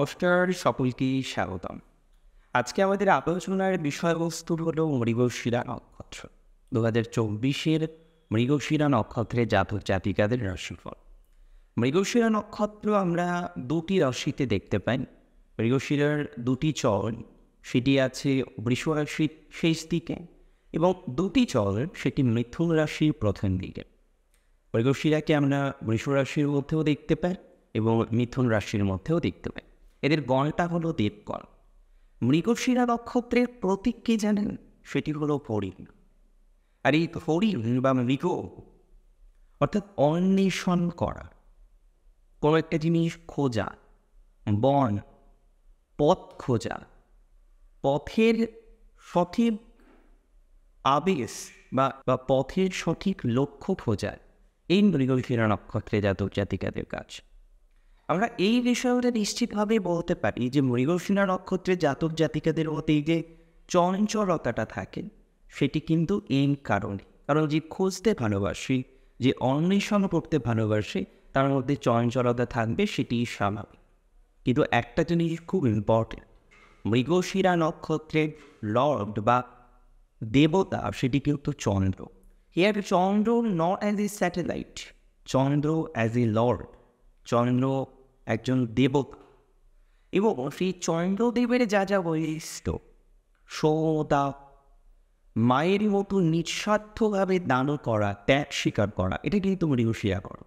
নমস্কার, সকলকে স্বাগতম। আজকে আমাদের আলোচনার বিষয়বস্তু হলো মৃগশিরা নক্ষত্র। 2024-এর মৃগশিরা নক্ষত্রের জাতক জাতিকাদের রাশিফল। মৃগশিরা নক্ষত্র আমরা দুটি রাশিতে দেখতে পাই। মৃগশিরার দুটি চল, সেটি আছে বৃষ রাশির শেষ দিকে এবং দুটি চল সেটি মিথুন রাশির প্রথম দিকে। মৃগশিরাকে আমরা বৃষ রাশির মধ্যেও দেখতে পাই এবং মিথুন রাশির মধ্যেও দেখতে পাই। এদের গণটা হলো দেবগণ। মৃগশিরা নক্ষত্রের প্রতীক কি জানেন? সেটি হলো হরিণ। আর এই হরিণ বা মৃগ অর্থাৎ অন্বেষণ করা, কোনো একটা জিনিস খোঁজা, বন, পথ খোঁজা, পথের সঠিক আবেশ বা পথের সঠিক লক্ষ্য খোঁজা, এই মৃগশিরা নক্ষত্রে জাতক জাতিকাদের কাজ। আমরা এই বিষয়টা নিশ্চিতভাবে বলতে পারি যে মৃগশিরা নক্ষত্রে জাতক জাতিকাদের মধ্যে এই যে চঞ্চলতাটা থাকে সেটি কিন্তু এই কারণে, কারণ যে খুঁজতে ভালোবাসি, যে অন্বেষণ করতে ভালোবাসি, তার মধ্যে চঞ্চলতা থাকবে, সেটি স্বাভাবিক। কিন্তু একটা জিনিস খুব ইম্পর্টেন্ট, মৃগশিরা নক্ষত্রের লর্ড বা দেবতা সেটি কিন্তু Chandra. Here Chandra not as a satellite, Chandra as a lord. Chandra একজন দেবতা এবং সেই চন্দ্রদেবের যা যা বৈশিষ্ট্য, সৌমতা, মায়ের মতো নিঃস্বার্থভাবে দান করা, ত্যাগ স্বীকার করা, এটা কিন্তু মৃগশিরা করো।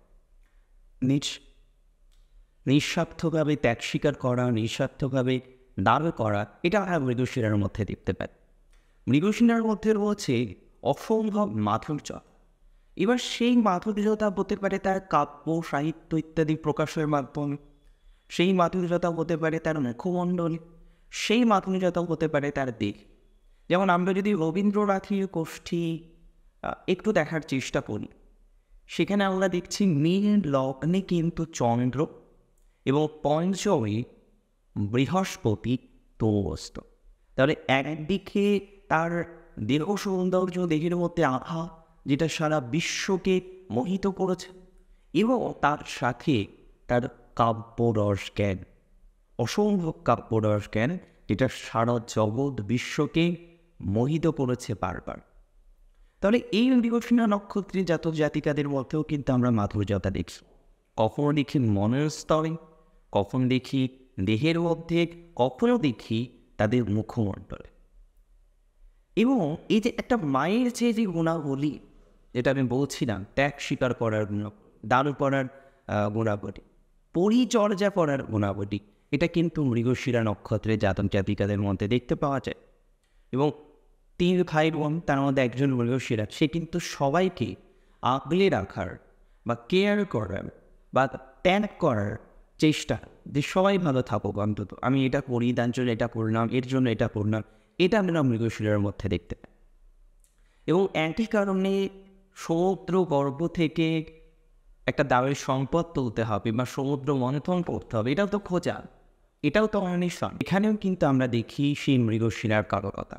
নিঃস্বার্থভাবে ত্যাগ স্বীকার করা, নিঃস্বার্থভাবে দান করা, এটা আমরা মৃগশিরার মধ্যে দেখতে পাই। মৃগশিরার মধ্যে রয়েছে অসম্ভব মাধুর্য। এবার সেই মাধুর্যতা হতে পারে তার কাব্য সাহিত্য ইত্যাদি প্রকাশের মাধ্যমে, সেই মাধুর্যতা হতে পারে তার মুখমণ্ডল, সেই মাধুর্যতা হতে পারে তার দিক। যেমন আমরা যদি রবীন্দ্রনাথের গোষ্ঠী একটু দেখার চেষ্টা করি, সেখানে আমরা দেখছি মীন লগ্নে কিন্তু চন্দ্র এবং পঞ্চমী বৃহস্পতি তৌবস্ত। তাহলে একদিকে তার দেহ সৌন্দর্য, দেহের মধ্যে আভা, যেটা সারা বিশ্বকে মোহিত করেছে, এবং তার সাথে তার কাব্যরস জ্ঞান, অসম্ভব কাব্যরস জ্ঞান, যেটা সারা জগৎ বিশ্বকে মোহিত করেছে বারবার। তাহলে এই মৃগশিরা নক্ষত্রের জাতক জাতিকাদের মধ্যেও কিন্তু আমরা মাধুর্যতা দেখি। কখনো দেখি মনের স্তরে, কখনো দেখি দেহের মধ্যে, কখনো দেখি তাদের মুখমণ্ডলে। এবং এই যে একটা মায়ের যে গুণাবলী, যেটা আমি বলছিলাম, ত্যাগ স্বীকার করার গুণ, দান করার গুণাবলী, পরিচর্যা করার গুণাবলী, এটা কিন্তু মৃগশিরা নক্ষত্রের জাতক জাতিকাদের মধ্যে দেখতে পাওয়া যায়। এবং 3 ভাই বোন, তার মধ্যে একজন মৃগশিরা, সে কিন্তু সবাইকে আগলে রাখার বা কেয়ার করার বা ত্যাগ করার চেষ্টা, যে সবাই ভালো থাকুক, অন্তত আমি এটা করি, তার জন্য এটা করলাম, এর জন্য এটা করলাম, এটা আমরা মৃগশিরার মধ্যে দেখতে পাই। এবং একই কারণে সমুদ্র গর্ভ থেকে একটা দামের সম্পদ তুলতে হবে বা সমুদ্র মন্থন করতে হবে, এটাও তো খোঁজা, এটাও তো অন্বেষণ। এখানেও কিন্তু আমরা দেখি সেই মৃগশিরার কারকতা।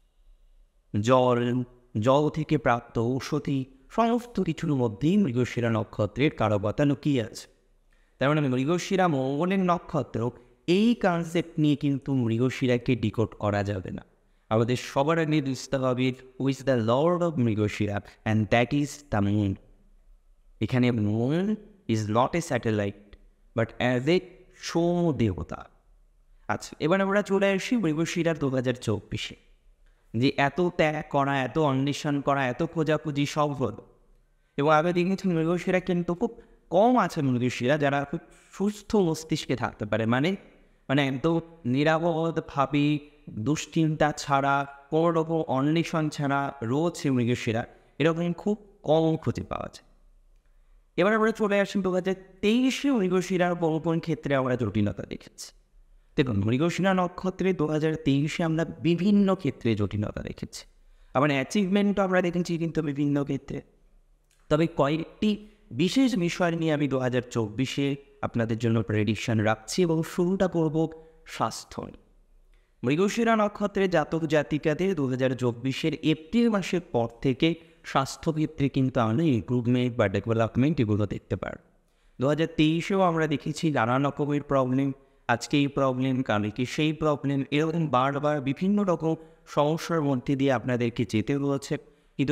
জল থেকে প্রাপ্ত ঔষধি, সমস্ত কিছুর মধ্যেই মৃগশিরা নক্ষত্রের কারকতা লুকিয়ে আছে। তার মানে মৃগশিরা মঙ্গলের নক্ষত্র, এই কনসেপ্ট নিয়ে কিন্তু মৃগশিরাকে ডিকোড করা যাবে না। আমাদের সবার আগে বুঝতে হবে who is the lord of Mrigashira, and that is the moon. এখানে moon is not a satellite but as a সৌম দেবতা। আচ্ছা, এবার আমরা চলে আসি মৃগশিরার 2024-এ। যে এত ত্যাগ করা, এত অন্বেষণ করা, এত খোঁজাখুঁজি সব হলো, এবং আমি দেখেছি মৃগশিরা কিন্তু খুব কম আছে মৃগশিরা যারা খুব সুস্থ মস্তিষ্কে থাকতে পারে, মানে একদম নিরাপদভাবে, দুশ্চিন্তা ছাড়া, কোনো রকম অন্বেষণ ছাড়া রয়েছে মৃগশিরা, এরকম খুব কম খুঁজে পাওয়া যায়। এবার আমরা চলে আসি 2023-এ মৃগশিরার কোন ক্ষেত্রে আমরা জটিলতা দেখেছি। দেখুন, মৃগশিরা নক্ষত্রে 2023-এ আমরা বিভিন্ন ক্ষেত্রে জটিলতা দেখেছি। আবার অ্যাচিভমেন্টও আমরা দেখেছি কিন্তু বিভিন্ন ক্ষেত্রে। তবে কয়েকটি বিশেষ বিষয় নিয়ে আমি 2024-এ আপনাদের জন্য প্রেডিকশন রাখছি, এবং শুরুটা করব স্বাস্থ্য। মৃগশিরা নক্ষত্রে জাতক জাতিকাদের 2024-এর এপ্রিল মাসের পর থেকে স্বাস্থ্যক্ষেত্রে কিন্তু আমরা ইমপ্রুভমেন্ট বা ডেভেলপমেন্ট এগুলো দেখতে পারি। 2023-এও আমরা দেখেছি নানা রকমের প্রবলেম, আজকে এই প্রবলেম, কালকে সেই প্রবলেম, এরকম বারবার বিভিন্ন রকম সমস্যার মধ্যে দিয়ে আপনাদেরকে যেতে হয়েছে। কিন্তু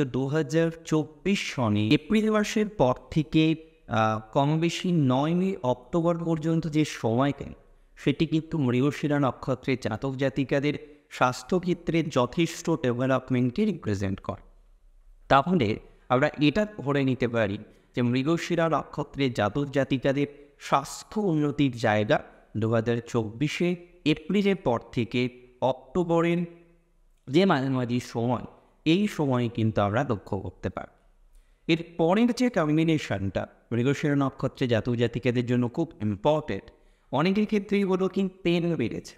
2024 সনে এপ্রিল মাসের পর থেকে কম বেশি 9ই অক্টোবর পর্যন্ত যে সময়টা, সেটি কিন্তু মৃগশিরা নক্ষত্রের জাতক জাতিকাদের স্বাস্থ্যক্ষেত্রে যথেষ্ট ডেভেলপমেন্টকে রিপ্রেজেন্ট করে। তাহলে আমরা এটা ধরে নিতে পারি যে মৃগশিরা নক্ষত্রের জাতক জাতিকাদের স্বাস্থ্য উন্নতির জায়গা 2024 এপ্রিলের পর থেকে অক্টোবরের যে মাঝামাঝি সময়, এই সময়ে কিন্তু আমরা লক্ষ্য করতে পারি। এর পরের যে কম্বিনেশনটা মৃগশিরা নক্ষত্রে জাতক জাতিকাদের জন্য খুব ইম্পর্টেন্ট, অনেকের ক্ষেত্রেই হলো কি পেন বেড়েছে,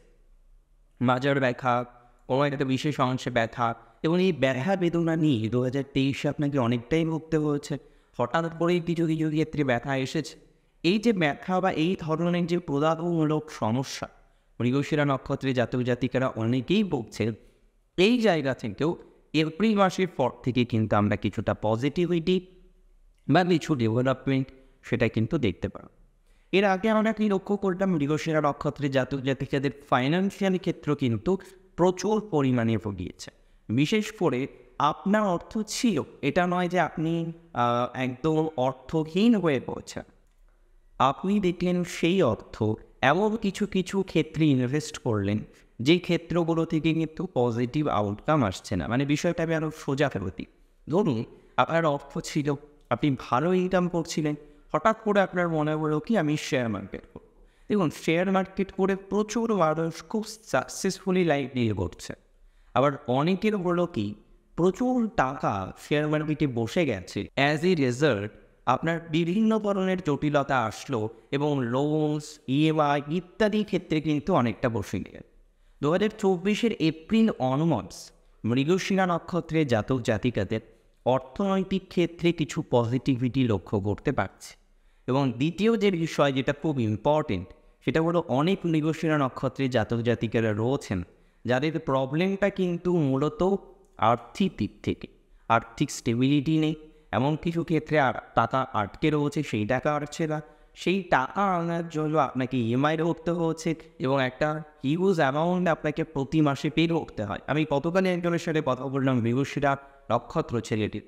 মাজার ব্যথা, কোনো একটা বিশেষ অংশে ব্যথা, এবং এই ব্যথা বেদনা নিয়ে 2023 আপনাকে অনেকটাই ভুগতে হয়েছে। হঠাৎ করেই কিছু কিছু ক্ষেত্রে ব্যথা এসেছে। এই যে ব্যথা বা এই ধরনের যে প্রদাহমূলক সমস্যা মৃগশিরা নক্ষত্রে জাতক জাতিকারা অনেকেই ভুগছে, এই জায়গা থেকেও এপ্রিল মাসের পর থেকে কিন্তু আমরা কিছুটা পজিটিভিটি বা কিছু ডেভেলপমেন্ট সেটা কিন্তু দেখতে পাবো। এর আগে আমরা কি লক্ষ্য করলাম, মৃগশিরা নক্ষত্রে জাতক জাতিকাদের ফাইন্যান্সিয়াল ক্ষেত্র কিন্তু প্রচুর পরিমাণে ভুগিয়েছে। বিশেষ করে আপনার অর্থ ছিল, এটা নয় যে আপনি একদম অর্থহীন হয়ে পড়ছেন। আপনি দেখলেন সেই অর্থ এমন কিছু কিছু ক্ষেত্রে ইনভেস্ট করলেন যে ক্ষেত্রগুলো থেকে কিন্তু পজিটিভ আউটকাম আসছে না। মানে বিষয়টা আমি আরও সোজা ফেরতি। ধরুন আপনার অর্থ ছিল, আপনি ভালো ইনকাম করছিলেন, হঠাৎ করে আপনার মনে হলো কি আমি শেয়ার মার্কেট করব। দেখুন, শেয়ার মার্কেট করে প্রচুর মানুষ খুব সাকসেসফুলি লাইফ নিয়ে করছে। আবার অনেকের হলো কি প্রচুর টাকা শেয়ার মার্কেটে বসে গেছে, অ্যাজ এ রেজাল্ট আপনার বিভিন্ন ধরনের জটিলতা আসলো এবং লোনস, ইএমআই ইত্যাদি ক্ষেত্রে কিন্তু অনেকটা বসে গেল। 2024 এপ্রিল অনওয়ার্ডস মৃগশিরা নক্ষত্রের জাতক জাতিকাদের অর্থনৈতিক ক্ষেত্রে কিছু পজিটিভিটি লক্ষ্য করতে পারছে। এবং দ্বিতীয় যে বিষয় যেটা খুব ইম্পর্টেন্ট, সেটা হলো অনেক মৃগশিরা নক্ষত্রের জাতক জাতিকারা রয়েছেন যাদের প্রবলেমটা কিন্তু মূলত আর্থিক দিক থেকে, আর্থিক স্টেবিলিটি নেই, এমন কিছু ক্ষেত্রে টাকা আটকে রয়েছে, সেই টাকা আসছে না, সেই টাকা আনার জন্য আপনাকে ইএমআই করতে হচ্ছে এবং একটা হিউজ অ্যামাউন্ট আপনাকে প্রতি মাসে পে করতে হয়। আমি গতকালে একজনের সাথে কথা বললাম, মৃগশিরা নক্ষত্র ছেলেটি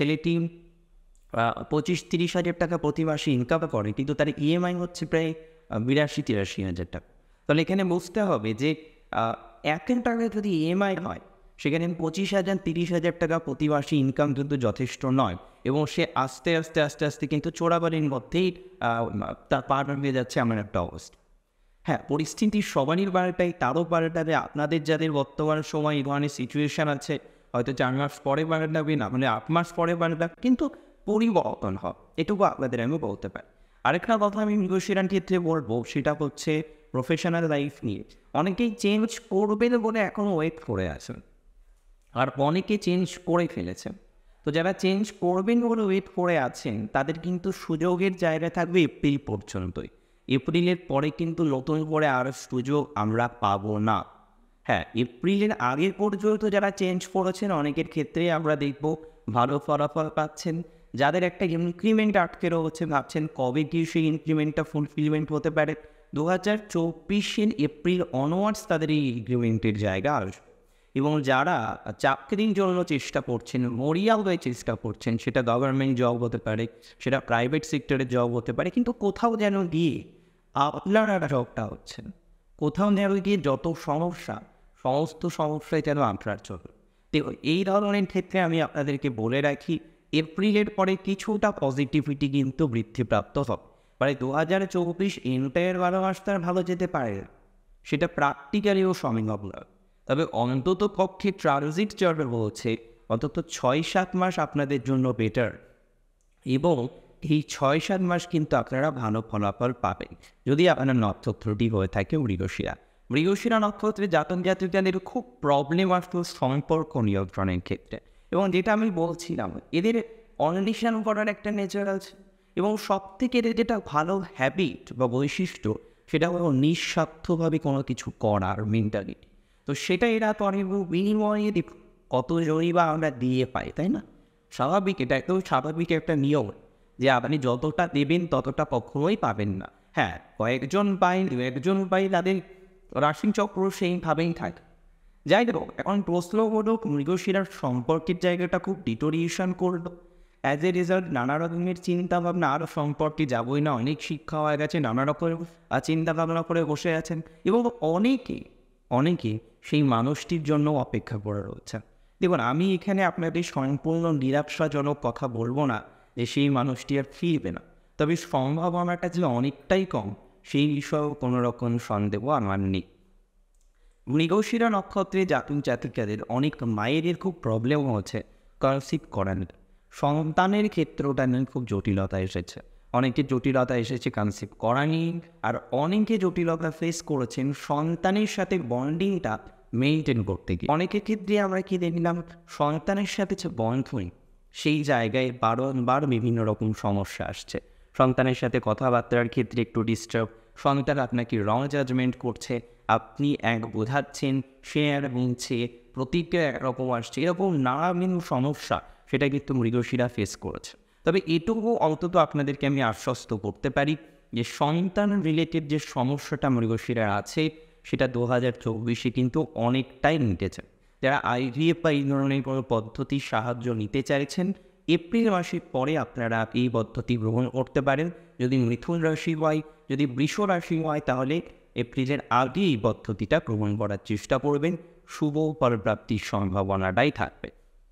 25-30 হাজার টাকা প্রতি মাসে ইনকাম করে, কিন্তু তার ইএমআই হচ্ছে প্রায় 82-83 হাজার টাকা। তাহলে এখানে বুঝতে হবে যে 1 টাকায় যদি ইএমআই হয়, সেখানে 25,000-30 হাজার টাকা প্রতি মাসে ইনকাম কিন্তু যথেষ্ট নয়, এবং সে আস্তে আস্তে আস্তে আস্তে কিন্তু চোরাবাড়ির মধ্যেই তার পার হয়ে যাচ্ছে এমন একটা অবস্থা। হ্যাঁ, পরিস্থিতি সবারই বাড়াটাই, তারও বাড়াটাবে। আপনাদের যাদের বর্তমান সময় এই ধরনের সিচুয়েশান আছে, হয়তো 4 মাস পরে বাড়াবে, না মানে 8 মাস পরে বাড়াবে, কিন্তু পরিবর্তন হয়, এটুকু আপনাদের আমি বলতে পারি। আরেকটা কথা আমি মৃগশিরার ক্ষেত্রে বলবো, সেটা হচ্ছে প্রফেশনাল লাইফ নিয়ে। অনেকেই চেঞ্জ করবেন বলে এখনও ওয়েট করে আছেন, আর অনেকে চেঞ্জ করে ফেলেছেন। তো যারা চেঞ্জ করবেন বলে ওয়েট করে আছেন, তাদের কিন্তু সুযোগের জায়গা থাকবে এপ্রিল পর্যন্তই। এপ্রিলের পরে কিন্তু নতুন করে আর সুযোগ আমরা পাবো না। হ্যাঁ, এপ্রিলের আগে পর্যন্ত যারা চেঞ্জ করেছেন, অনেকের ক্ষেত্রেই আমরা দেখব ভালো ফলাফল পাচ্ছেন। যাদের একটা ইনক্রিমেন্ট আটকে রয়েছে, ভাবছেন কবে কি সেই ইনক্রিমেন্টটা ফুলফিলমেন্ট হতে পারে, 2024 এপ্রিল অনওয়ার্ডস তাদের এই ইনক্রিমেন্টের জায়গা আসবে। এবং যারা চাকরির জন্য চেষ্টা করছেন, মরিয়াল হয়ে চেষ্টা করছেন, সেটা গভর্নমেন্ট জব হতে পারে, সেটা প্রাইভেট সেক্টরের জব হতে পারে, কিন্তু কোথাও যেন গিয়ে আপনারা জবটা হচ্ছেন, কোথাও যেন গিয়ে যত সমস্যা, সমস্ত সমস্যায় যেন আপনার চলবে। দেখুন, এই ধরনের ক্ষেত্রে আমি আপনাদেরকে বলে রাখি, এপ্রিলের পরে কিছুটা পজিটিভিটি কিন্তু বৃদ্ধিপ্রাপ্ত হবে। মানে 2024 এন্টায়ার 12 মাস তার ভালো যেতে পারে, সেটা প্র্যাকটিক্যালিও সম্ভব নয়। তবে অন্তত পক্ষে ট্রানজিট চলবে বলছে অন্তত 6-7 মাস আপনাদের জন্য বেটার, এবং এই 6-7 মাস কিন্তু আপনারা ভালো ফলাফল পাবেন যদি আপনার নক্ষত্রটি হয়ে থাকে মৃগশিরা। মৃগশিরা নক্ষত্রে জাতক জাতিকাদের খুব প্রবলেম আসতো সম্পর্ক নিয়ন্ত্রণের ক্ষেত্রে, এবং যেটা আমি বলছিলাম, এদের অন্বেষণ করার একটা নেচার আছে, এবং সব থেকে এদের যেটা ভালো হ্যাবিট বা বৈশিষ্ট্য, সেটা হলো নিঃস্বার্থভাবে কোনো কিছু করার মেন্টালিটি। তো সেটা এরা করে বিনিময়ে কত জনই বা আমরা দিয়ে পাই, তাই না? স্বাভাবিক, এটা একদম স্বাভাবিক একটা নিয়ম যে আপনি যতটা দেবেন ততটা কখনোই পাবেন না। হ্যাঁ, কয়েকজন পাই, দু একজন পাই, তাদের রাশিচক্র সেইভাবেই থাকে। যাই হোক, এখন প্রশ্ন হলো মৃগশিরার সম্পর্কের জায়গাটা খুব ডিটোরিয়েশন করলো। অ্যাজ এ রেজাল্ট নানা রকমের চিন্তাভাবনা, আরও সম্পর্কে যাবই না, অনেক শিক্ষা হয়ে গেছে, নানা রকমের চিন্তাভাবনা করে বসে আছেন এবং অনেকে সেই মানুষটির জন্য অপেক্ষা করে রয়েছে। দেখুন, আমি এখানে আপনাদের সম্পূর্ণ নিরাশাজনক কথা বলবো না যে সেই মানুষটি আর ফিরবে না, তবে সম্ভাবনাটা যে অনেকটাই কম সেই বিষয়েও কোনো রকম সন্দেহ আমার নেই। মৃগশিরা নক্ষত্রে জাতক জাতিকাদের অনেক মায়েদের খুব প্রবলেম হচ্ছে কনসিভ করানোর, সন্তানের ক্ষেত্রটা নিয়ে খুব জটিলতা এসেছে। অনেকে জটিলতা এসেছে কনসিভ করা নিয়ে, আর অনেকে জটিলতা ফেস করেছেন সন্তানের সাথে বন্ডিংটা মেনটেন করতে গিয়ে। অনেকের ক্ষেত্রে আমরা কি দেখলাম, সন্তানের সাথে যে বন্ধন সেই জায়গায় বারবার বিভিন্ন রকম সমস্যা আসছে। সন্তানের সাথে কথাবার্তার ক্ষেত্রে একটু ডিস্টার্ব, সন্তান আপনাকে রং জাজমেন্ট করছে, আপনি এক বোঝাচ্ছেন, সে আর বলছে, প্রতিক্রিয়া একরকম আসছে, এরকম নানাবিধ সমস্যা সেটা কিন্তু মৃগশিরা ফেস করেছে। তবে এটুকু অন্তত আপনাদেরকে আমি আশ্বস্ত করতে পারি যে সন্তান রিলেটেড যে সমস্যাটা মৃগশিরার আছে সেটা 2024-এ কিন্তু অনেকটাই মিটেছে। যারা আইভিএফ বা এই ধরনের কোনো পদ্ধতির সাহায্য নিতে চাইছেন, এপ্রিল মাসের পরে আপনারা এই পদ্ধতি গ্রহণ করতে পারেন। যদি মিথুন রাশি হয়, যদি বৃষ রাশি হয়, তাহলে এপ্রিলের আগে এই পদ্ধতিটা গ্রহণ করার চেষ্টা করবেন, শুভ ফলপ্রাপ্তির সম্ভাবনাটাই থাকবে।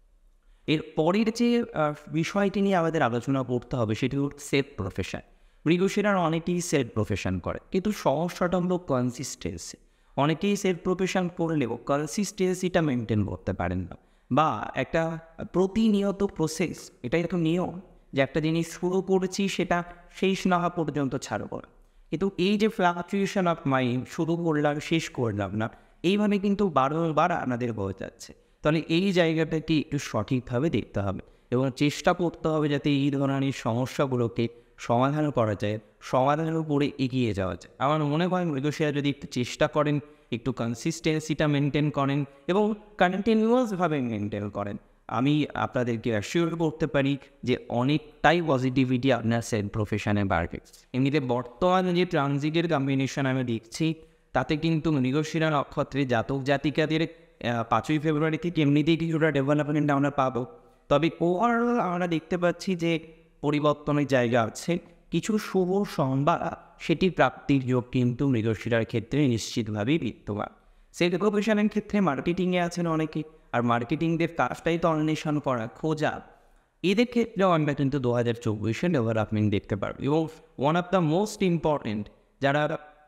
এর পরের যে বিষয়টি নিয়ে আমাদের আলোচনা করতে হবে সেটি হল সেলফ প্রফেশন। মৃগশিরার অনেকেই সেলফ প্রফেশন করে, কিন্তু সমস্যাটা হলো কনসিস্টেন্সি। অনেকেই সেলফ প্রফেশন করলেও কনসিস্টেন্সিটা মেনটেন করতে পারেন না, বা একটা প্রতিনিয়ত প্রসেস, এটাই তো নিয়ম যে একটা জিনিস শুরু করেছি সেটা শেষ না হওয়া পর্যন্ত ছাড়ব না। কিন্তু এই যে ফ্লাকচুয়েশন অফ মাইন্ড, শুরু করলাম শেষ করলাম না, এইভাবে কিন্তু বারবার আমাদের হয়ে যাচ্ছে। তাহলে এই জায়গাটাকে একটু সঠিকভাবে দেখতে হবে এবং চেষ্টা করতে হবে যাতে এই ধরনের সমস্যাগুলোকে সমাধান করা যায়, সমাধানের উপরে এগিয়ে যাওয়া যায়। আমার মনে হয় মৃগশিরা যদি একটু চেষ্টা করেন, একটু কনসিস্টেন্সিটা মেনটেন করেন এবং কন্টিনিউয়াসভাবে মেনটেন করেন, আমি আপনাদেরকে অ্যাসিওর করতে পারি যে অনেকটাই পজিটিভিটি আপনার সেলফ প্রফেশনে বাড়বে। এমনিতে বর্তমানে যে ট্রানজিটের কম্বিনেশন আমি দেখছি, তাতে কিন্তু মৃগশিরা নক্ষত্রে জাতক জাতিকাদের 5ই ফেব্রুয়ারি থেকে এমনিতেই কিছুটা ডেভেলপমেন্ট আমরা পাবো। তবে ওভারঅল আমরা দেখতে পাচ্ছি যে পরিবর্তনের জায়গা আছে, কিছু শুভ সংবাদ সেটি প্রাপ্তির যোগ কিন্তু মৃগশিরার ক্ষেত্রে নিশ্চিতভাবেই বিদ্যমান। সেলফ প্রফেশনের ক্ষেত্রে মার্কেটিংয়ে আছেন অনেকে, আর মার্কেটিংদের কাজটাই তো অন্বেষণ করা, খোঁজা। এদের ক্ষেত্রেও আমরা কিন্তু 2024-এ ডেভেলপমেন্ট দেখতে পারবো। এবং one of the most important, যারা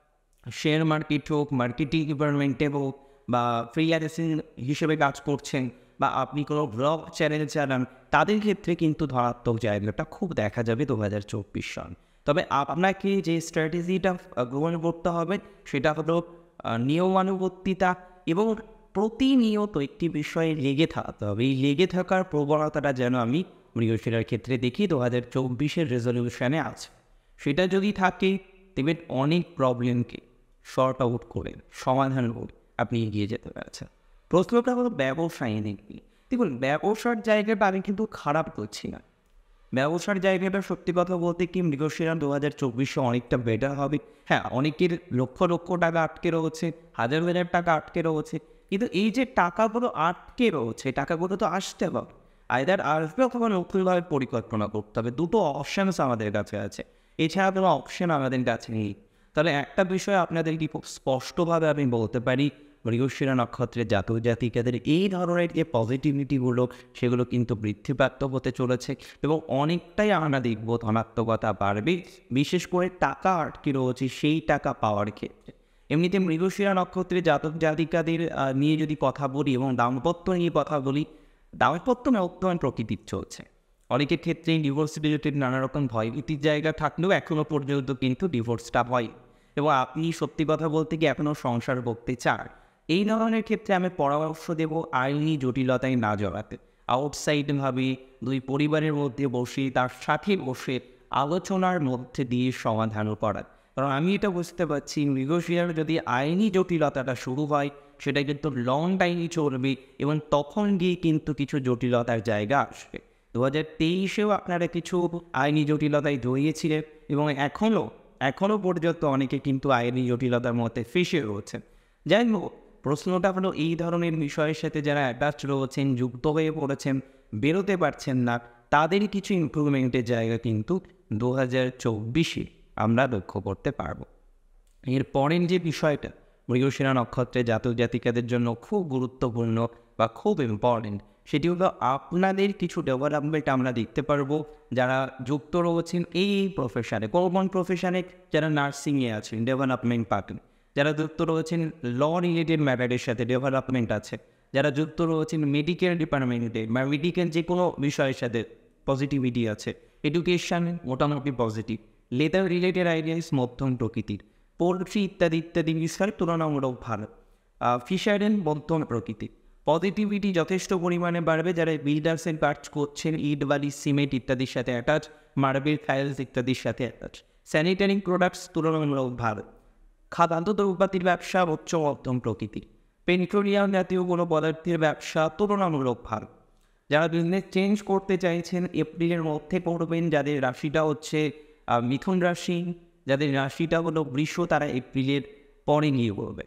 শেয়ার মার্কেট হোক, মার্কেটিং ডিপার্টমেন্টে হোক, বা ফ্রিল্যান্সিং হিসেবে কাজ করছেন, বা আপনি কোনো ব্লগ চ্যানেল চালান, তাদের ক্ষেত্রে কিন্তু ধনাত্মক জায়গাটা খুব দেখা যাবে 2024 সাল। তবে আপনাকে যে স্ট্র্যাটেজিটা গ্রহণ করতে হবে সেটা হলো নিয়মানুবর্তিতা এবং প্রতিনিয়ত একটি বিষয়ে লেগে থাকতে হবে। এই লেগে থাকার প্রবণতাটা যেন আমি মৃগশিরার ক্ষেত্রে দেখি 2024-এর রেজলিউশনে আছে। সেটা যদি থাকে, দেখবেন অনেক প্রবলেমকে শর্ট আউট করে, সমাধান করে আপনি এগিয়ে যেতে পারছেন। প্রশ্নটা হলো ব্যবসায়ী নাকি? দেখুন, ব্যবসার জায়গাটা আমি কিন্তু খারাপ করছি না। ব্যবসার জায়গাটা সত্যি কথা বলতে কি মৃগশিরা 2024-এ অনেকটা বেটার হবে। হ্যাঁ, অনেকের লক্ষ লক্ষ টাকা আটকে রয়েছে, হাজার হাজার টাকা আটকে রয়েছে, কিন্তু এই যে টাকাগুলো আটকে রয়েছে, টাকাগুলো তো আসতে হবে। আইদার আসবে অথবা নতুনভাবে পরিকল্পনা করতে হবে। দুটো অপশানস আমাদের কাছে আছে, এছাড়া কোনো অপশান আমাদের কাছে নেই। তাহলে একটা বিষয় আপনাদেরকে খুব স্পষ্টভাবে আমি বলতে পারি, মৃগশিরা নক্ষত্রের জাতক জাতিকাদের এই ধরনের যে পজিটিভিটিগুলো সেগুলো কিন্তু বৃদ্ধিপ্রাপ্ত হতে চলেছে এবং অনেকটাই আমরা দেখব ধনাত্মকতা বাড়বে, বিশেষ করে টাকা আটকে রয়েছে সেই টাকা পাওয়ার ক্ষেত্রে। এমনিতে মৃগশিরা নক্ষত্রের জাতক জাতিকাদের নিয়ে যদি কথা বলি এবং দাম্পত্য নিয়ে কথা বলি, দাম্পত্য নতুন প্রকৃতির চলছে। অনেকের ক্ষেত্রেই ডিভোর্স রিলেটেড নানা রকম ভয়ভীতির জায়গা থাকলেও এখনও পর্যন্ত কিন্তু ডিভোর্সটা হয় এবং আপনি সত্যি কথা বলতে গিয়ে এখনও সংসার করতে চান। এই ধরনের ক্ষেত্রে আমি পরামর্শ দেব আইনি জটিলতায় না জড়াতে, আউটসাইডভাবে দুই পরিবারের মধ্যে বসে, তার সাথে বসে আলোচনার মধ্যে দিয়ে সমাধানও করার। কারণ আমি এটা বুঝতে পারছি মৃগশিরার যদি আইনি জটিলতাটা শুরু হয় সেটা কিন্তু লং টাইমই চলবে এবং তখন গিয়ে কিন্তু কিছু জটিলতার জায়গা আসবে। 2023-এও আপনারা কিছু আইনি জটিলতায় জড়িয়েছিলেন এবং এখনও পর্যন্ত অনেকে কিন্তু আইনি জটিলতার মধ্যে ফেঁসে রয়েছেন। যাই হোক, প্রশ্নটা হলো এই ধরনের বিষয়ের সাথে যারা অ্যাটাচ রয়েছেন, যুক্ত হয়ে পড়েছেন, বেরোতে পারছেন না, তাদেরই কিছু ইমপ্রুভমেন্টের জায়গা কিন্তু 2024 আমরা লক্ষ্য করতে পারবো। এর পরের যে বিষয়টা মৃগশিরা নক্ষত্রে জাতক জাতিকাদের জন্য খুব গুরুত্বপূর্ণ বা খুব ইম্পর্টেন্ট, সেটি হলো আপনাদের কিছু ডেভেলপমেন্ট আমরা দেখতে পারবো যারা যুক্ত রয়েছেন এই প্রফেশনে। কোন প্রফেশনে? যারা নার্সিংয়ে আছেন, ডেভেলপমেন্ট পাবেন। যারা যুক্ত রয়েছেন ল রিলেটেড ম্যাটারের সাথে, ডেভেলপমেন্ট আছে। যারা যুক্ত রয়েছেন মেডিকেল ডিপার্টমেন্টে বা মেডিকেল যে কোনো বিষয়ের সাথে, পজিটিভিটি আছে। এডুকেশান মোটামুটি পজিটিভ। লেদার রিলেটেড আইডিয়াস মধ্যম প্রকৃতির। পোলট্রি ইত্যাদি ইত্যাদি বিষয় তুলনামূলক ভালো। ফিশারের মধ্যম প্রকৃতি। পজিটিভিটি যথেষ্ট পরিমাণে বাড়বে যারা বিল্ডার্সের কাজ করছেন, ইট বালি সিমেন্ট ইত্যাদির সাথে অ্যাটাচ, মার্বেল টাইলস ইত্যাদির সাথে অ্যাটাচ। স্যানিটারি প্রোডাক্টস তুলনামূলক ভালো। খাদ্য দ্রব্যাদির ব্যবসা উচ্চ মধ্যম প্রকৃতির। পেট্রোলিয়াম জাতীয় কোনো পদার্থের ব্যবসা তুলনামূলক ভালো। যারা বিজনেস চেঞ্জ করতে চাইছেন এপ্রিলের মধ্যে করবেন। যাদের রাশিটা হচ্ছে মিথুন রাশি, যাদের রাশিটা হলো বৃষ, তারা এপ্রিলের পরে গিয়ে করবে।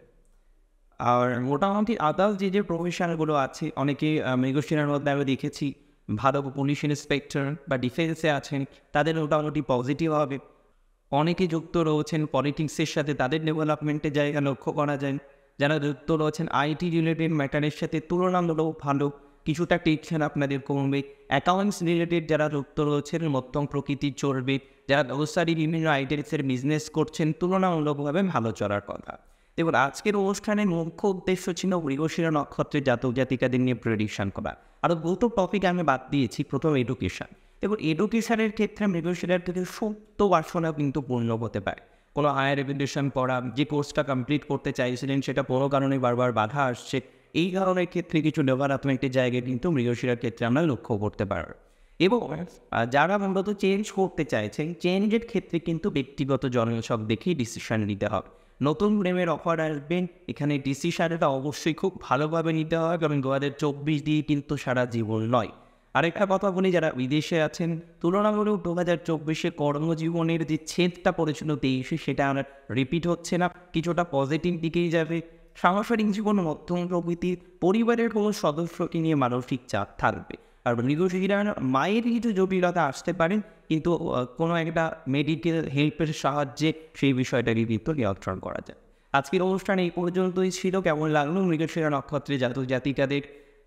আর মোটামুটি আদার্স যে প্রফেশনগুলো আছে, অনেকে মৃগশিরার মধ্যে আমি দেখেছি ভালো পুলিশ ইন্সপেক্টর বা ডিফেন্সে আছেন, তাদের মোটামুটি পজিটিভ হবে। অনেকে যুক্ত রয়েছেন পলিটিক্সের সাথে, তাদের ডেভেলপমেন্টের জায়গা লক্ষ্য করা যায়। যারা যুক্ত রয়েছেন আইটি রিলেটেড ম্যাটারের সাথে তুলনামূলক ভালো, কিছুটা টেনশন আপনাদের কমবে। অ্যাকাউন্টস রিলেটেড যারা যুক্ত রয়েছেন মধ্যম প্রকৃতির চলবে। যারা গ্রোসারি বিভিন্ন আইটেমসের বিজনেস করছেন তুলনামূলকভাবে ভালো চলার কথা। দেখুন, আজকের অনুষ্ঠানের মুখ্য উদ্দেশ্য ছিল মৃগশিরা নক্ষত্রের জাতক জাতিকাদের নিয়ে প্রেডিকশন করা। আরও দুটো টপিক আমি বাদ দিয়েছি। প্রথম এডুকেশন। দেখুন, এডুকেশনের ক্ষেত্রে মৃগশিরার থেকে সুপ্ত বাসনা কিন্তু পূর্ণ হতে পারে। কোনো হায়ার এডুকেশন পড়া, যে কোর্সটা কমপ্লিট করতে চাইছিলেন সেটা কোনো কারণে বারবার বাধা আসছে, এই ধরনের ক্ষেত্রে কিছু ডেভেলপমেন্টের জায়গায় কিন্তু মৃগশিরার ক্ষেত্রে আমরা লক্ষ্য করতে পারব। এবং যারা মূলত চেঞ্জ করতে চাইছেন, চেঞ্জের ক্ষেত্রে কিন্তু ব্যক্তিগত জনসব দেখেই ডিসিশন নিতে হবে। নতুন প্রেমের অফার আসবেন, এখানে ডিসিশনটা অবশ্যই খুব ভালোভাবে নিতে হবে, কারণ 2024 দিয়ে কিন্তু সারা জীবন নয়। আরেকটা কথা বলি, যারা বিদেশে আছেন তুলনামূলক 2024 কর্মজীবনের যে ছেদটা পড়েছিল 23, সেটা আর রিপিট হচ্ছে না, কিছুটা পজিটিভ দিকেই যাবে। সাংসারিক জীবন মধ্যম প্রকৃতির। পরিবারের কোনো সদস্যকে নিয়ে মানসিক চাপ থাকবে। আর মৃগশিরার মায়ের কিছু জটিলতা আসতে পারে, কিন্তু কোনো একটা মেডিকেল হেল্পের সাহায্যে সেই বিষয়টাকে কিন্তু নিয়ন্ত্রণ করা যায়। আজকের অনুষ্ঠান এই পর্যন্তই ছিল। কেমন লাগলো মৃগশিরা নক্ষত্রে জাতক জাতিকাদের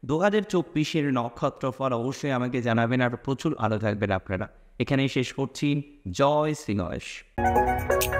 2024 নক্ষত্রফল অবশ্যই আমাকে জানাবেন। আর প্রচুর ভালো থাকবেন আপনারা। এখানেই শেষ করছি। জয় শ্রী গণেশ।